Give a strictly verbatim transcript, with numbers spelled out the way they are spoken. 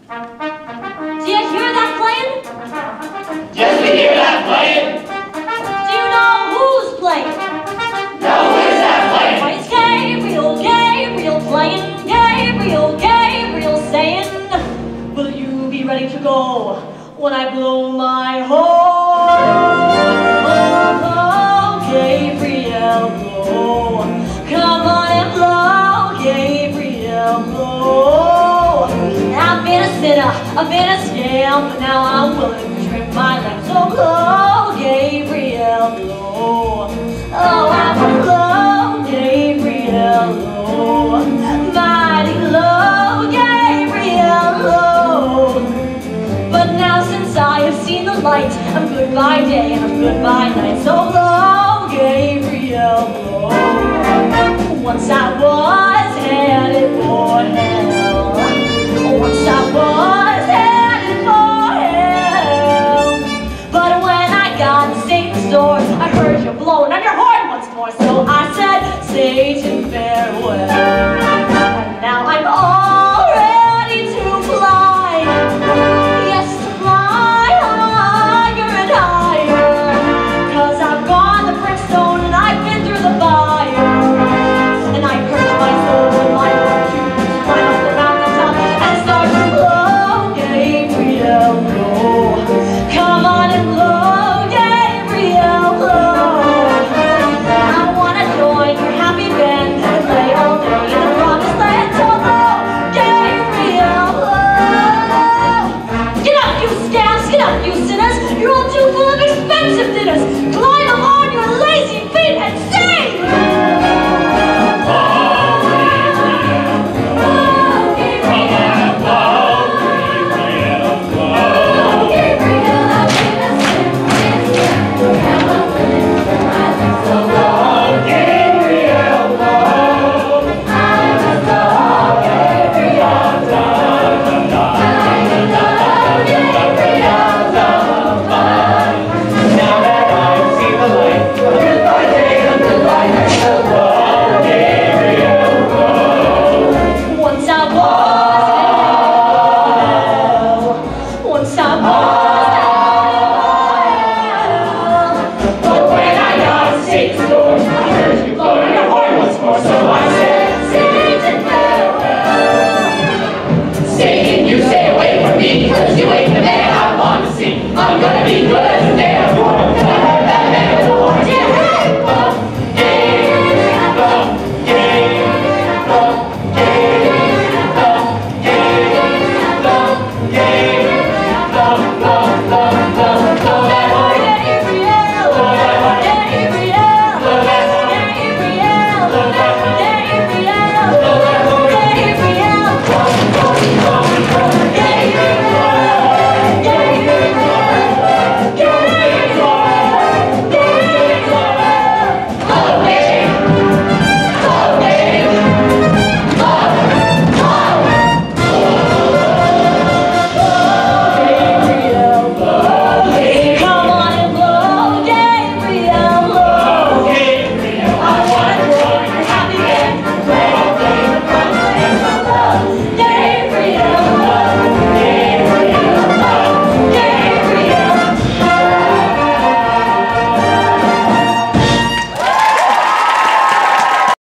Do you hear that playing? Yes, we hear that playing. Do you know who's playing? No, who's that playing? Why, it's Gabriel, Gabriel playing. Gabriel, Gabriel saying, will you be ready to go when I blow my horn? Oh, blow, Gabriel, blow. Come on and blow, Gabriel, blow. I've been a sinner, I've been a scam, but now I'm willing to trim my lamp. So blow, Gabriel, blow. Oh, I will blow, Gabriel, blow. Mighty low, Gabriel, low. But now since I have seen the light, I'm good by day and I'm good by night. So blow, Gabriel, blow. Once I was headed for hell. Once I was headed for hell. But when I got to Satan's door, I heard you blowing on your horn once more. So I said, Satan, farewell. And now I'm all ready to fly. Yes, to fly higher and higher. Cause I've gone the brimstone and I've been through the fire. And I purged my soul with my fortune to climb up the mountaintop and start to blow, Gabriel, blow. Come on and blow, Gabriel, blow. I wanna join your happy band and play all day in the promised land. So blow, Gabriel, blow. Get up, you scamps, get up, you sinners. You're all too full of expensive dinners. Climb up on your lazy feet and sing. Because you ain't the man I want to see. I'm gonna be good as there.